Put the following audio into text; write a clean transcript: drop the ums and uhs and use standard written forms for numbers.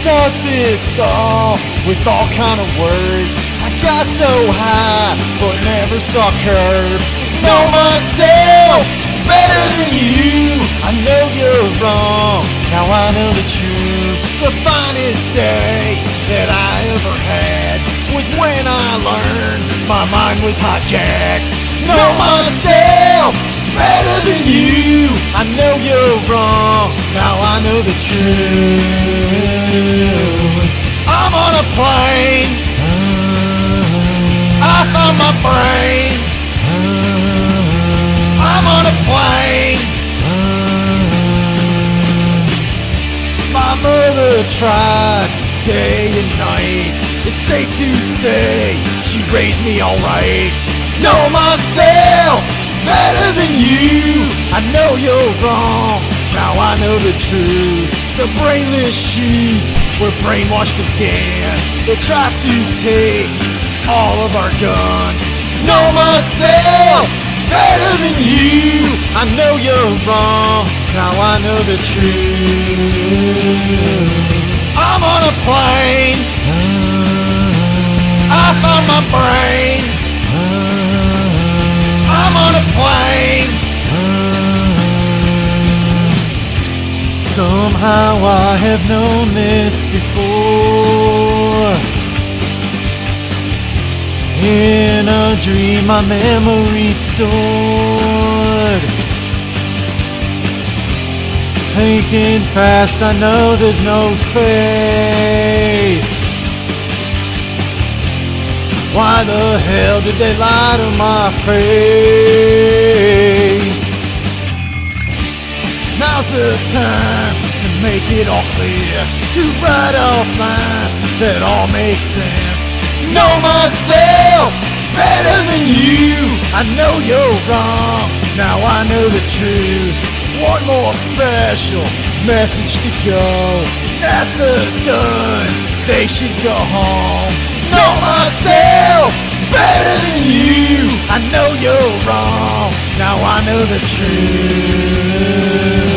start this off with all kind of words. I got so high, but never saw curve. Know myself better than you. I know you're wrong, now I know the truth. The finest day that I ever had was when I learned my mind was hijacked. Know myself better than you. I know you're wrong, now I know the truth. I'm on a plane, I found my brain. I'm on a plane. My mother tried day and night. It's safe to say she raised me alright. Know myself better than you. I know you're wrong, now I know the truth. The brainless sheep were brainwashed again. They tried to take all of our guns. Know myself better than you. I know you're wrong, now I know the truth. I'm on a plane, I found my brain. I'm on a plane. Somehow I have known this before. In a dream my memory's stored. Thinking fast, I know there's no space. Why the hell did they lie to my face? Now's the time to make it all clear, to write off lines that all make sense. Know myself better than you. I know you're wrong, now I know the truth. One more special message to go. NASA's done, they should go home. Know myself better than you. I know you're wrong, now I know the truth.